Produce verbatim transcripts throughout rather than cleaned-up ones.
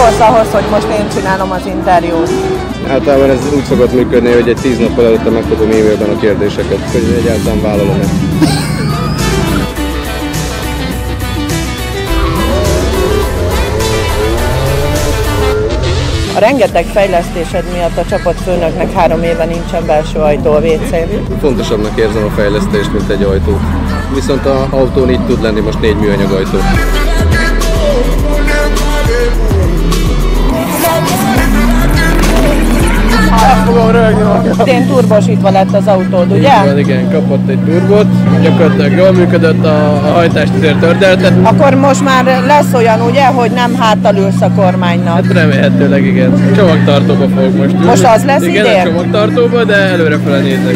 szólsz ahhoz, hogy most én csinálom az interjút? Általában ez úgy szokott működni, hogy egy tíz nappal előtte megkapom e-mailben a kérdéseket, hogy egyáltalán vállalom-e. A rengeteg fejlesztésed miatt a csapatfőnöknek három éve nincsen belső ajtó a vé cén. Fontosabbnak érzem a fejlesztést, mint egy ajtó. Viszont az autón így tud lenni most négy műanyag ajtó. El fogom rögni magam. Én turbosítva lett az autód, ugye? Igen, igen, kapott egy turbót, gyakorlatilag jól működött a, a hajtástér történetet. Akkor most már lesz olyan, ugye, hogy nem háttal ülsz a kormánynak? Hát remélhetőleg igen. Csomagtartóba fogok most ülni. Most az lesz igen, idén? Igen, csomagtartóba, de előrefele nézek.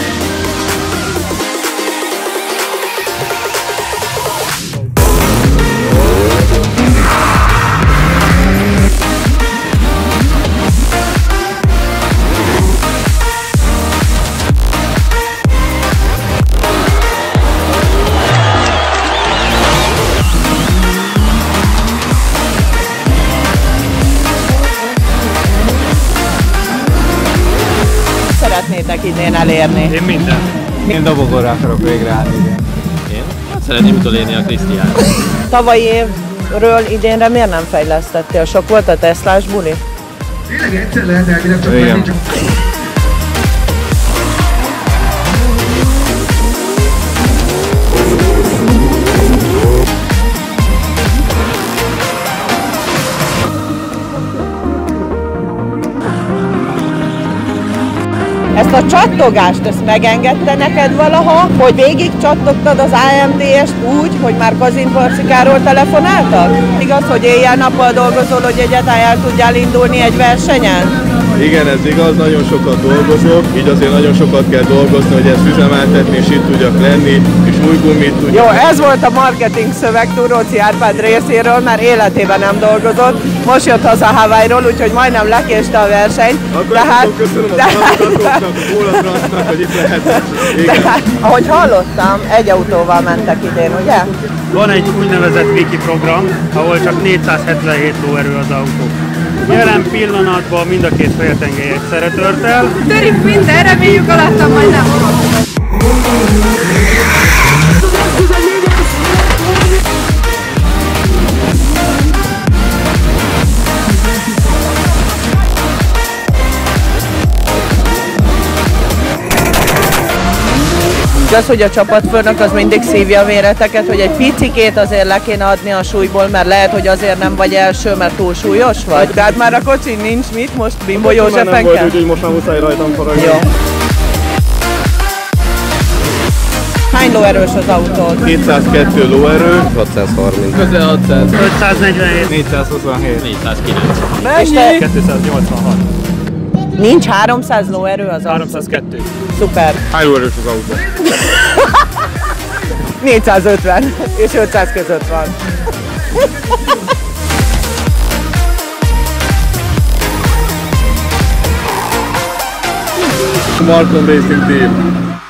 Szeretnétek idén elérni? Én minden. Én dobogóra akarok végre állni, igen. Én? Hát szeretném utolérni a Krisztián. Tavalyi évről idénre miért nem fejlesztettél? Sok volt a Teslás buli? Tényleg egyszer lehet elvileg csak menni, csak... Ezt a csattogást, ezt megengedte neked valaha, hogy végig csattogtad az á em té est úgy, hogy már Kazinporcikáról telefonáltak? Igaz, hogy éjjel-nappal dolgozol, hogy egyáltalán el tudjál indulni egy versenyen? Igen, ez igaz, nagyon sokat dolgozok, így azért nagyon sokat kell dolgozni, hogy ezt üzemeltetni, és itt tudjak lenni, és új gumit tudjak. Jó, ez volt a marketing szöveg Túróczi Árpád részéről, mert életében nem dolgozott. Most jött haza Hawaii-ról, úgyhogy majdnem lekéste a versenyt. Akkor tehát, köszönöm a támogatóknak, a Pólatransznak, hogy itt lehet. Tehát, ahogy hallottam, egy autóval mentek idén, ugye? Van egy úgynevezett wiki program, ahol csak négyszázhetvenhét lóerő az autó. Jelen pillanatban mind a két féltengely egyszerre tört el. Törjük minden, reméljük alattam majd nem. Az, hogy a csapatfőnök az mindig szívja a méreteket, hogy egy picikét azért le kéne adni a súlyból, mert lehet, hogy azért nem vagy első, mert túl súlyos vagy. Tehát már a kocsin nincs mit, most Bimbo Józsefen kell? Volt, úgyhogy most már muszáj rajtam faragni. Jó. Hány lóerős az autód? kétszázkettő lóerő, hatszázharminc. Közel hatszáz. ötszáznegyvenhét. négyszázhuszonhét. négyszázkilenc. Mennyi? kétszáznyolcvanhat. Nincs háromszáz lóerő az autó? háromszázkettő. Szuper. Hány lóerős az autó? négyszázötven és ötszáz között van. Marcon Racing Team.